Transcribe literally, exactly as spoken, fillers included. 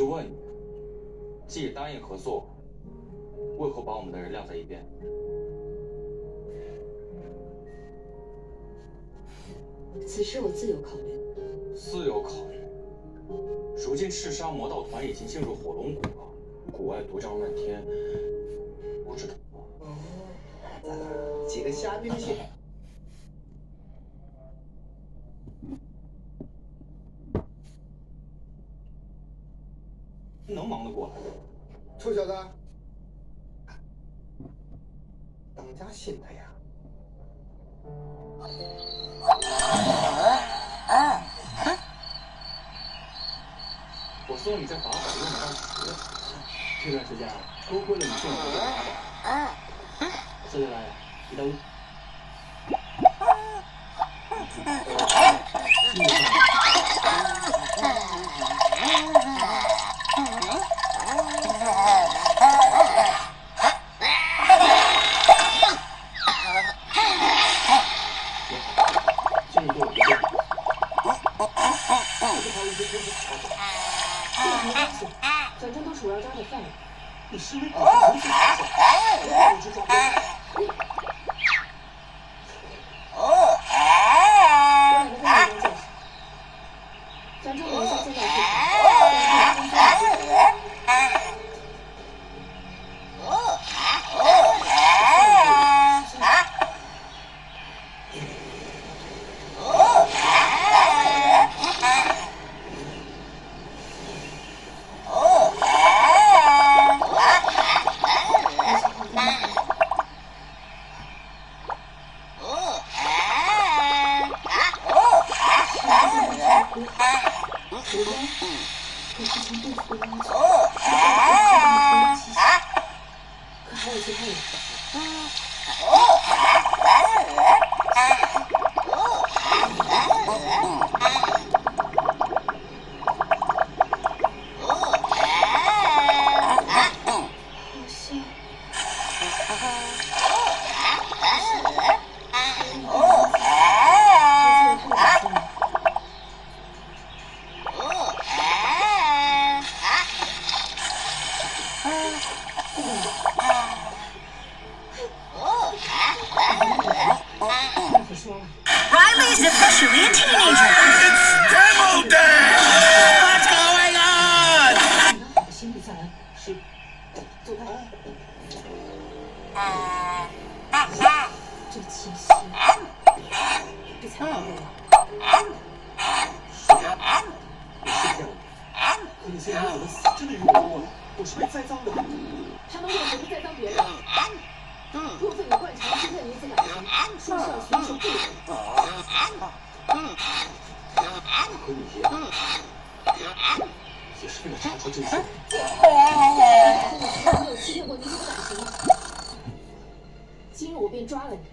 就问你，既答应合作，为何把我们的人晾在一边？ 此事我自有考虑。 自有考虑。如今赤沙魔道团已经进入火龙谷了，谷外毒瘴漫天，不知道。 哦，咱俩几个虾兵蟹。 能忙得过来？ 臭小子，当家信的呀！ 我送你这法宝用不上学，这段时间啊，多亏了你送我这个法宝。这就来，你等。记住了。 反正都是我要抓的犯人。 你身为本地同事，我不知道。 我懒得跟你多解释。反正我一下见到这 Riley's officially a teenager. It's demo day! What's going on? 心里下来是走开。这气息，这才不对啊！ 是的，我是这样的。可你现在怎么死真的与我无关？我是被栽赃的。 他们为什么栽赃别人？若非你惯常欺骗女子感情，说是要寻求庇护。 和你一样，也是为了查出真相。 你从来没有欺骗过女子感情吗？今日我便抓了你。